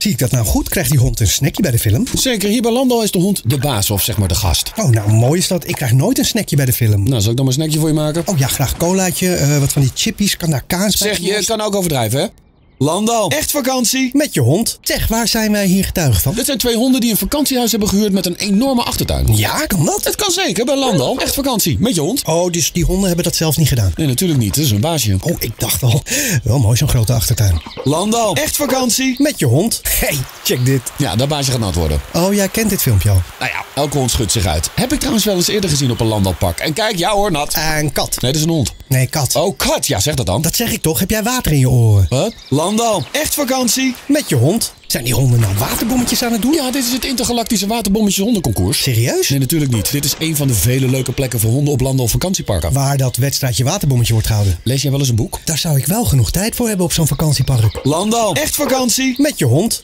Zie ik dat nou goed? Krijgt die hond een snackje bij de film? Zeker, hier bij Landal is de hond de baas of zeg maar de gast. Oh, nou mooi is dat. Ik krijg nooit een snackje bij de film. Nou, zal ik dan maar een snackje voor je maken? Oh ja, graag colaatje, wat van die chippies. Kan daar kaas bij? Zeg, je kan ook overdrijven, hè? Landal, echt vakantie? Met je hond. Zeg, waar zijn wij hier getuigen van? Dit zijn 2 honden die een vakantiehuis hebben gehuurd met een enorme achtertuin. Ja, kan dat? Het kan zeker bij Landal. Echt vakantie, met je hond. Oh, dus die honden hebben dat zelf niet gedaan? Nee, natuurlijk niet. Dat is een baasje. Oh, ik dacht al. Wel mooi, zo'n grote achtertuin. Landal, echt vakantie? Met je hond. Hey, check dit. Ja, dat baasje gaat nat worden. Oh, jij kent dit filmpje al. Nou ja, elke hond schudt zich uit. Heb ik trouwens wel eens eerder gezien op een Landalpark. En kijk, ja hoor, nat. Een kat. Nee, dat is een hond. Nee, kat. Oh, kat. Ja, zeg dat dan. Dat zeg ik toch? Heb jij water in je oren? Wat? Landal, echt vakantie? Met je hond. Zijn die honden nou waterbommetjes aan het doen? Ja, dit is het intergalactische waterbommetjes hondenconcours. Serieus? Nee, natuurlijk niet. Dit is een van de vele leuke plekken voor honden op Landal vakantieparken. Waar dat wedstrijdje waterbommetje wordt gehouden. Lees jij wel eens een boek? Daar zou ik wel genoeg tijd voor hebben op zo'n vakantiepark. Landal, echt vakantie? Met je hond.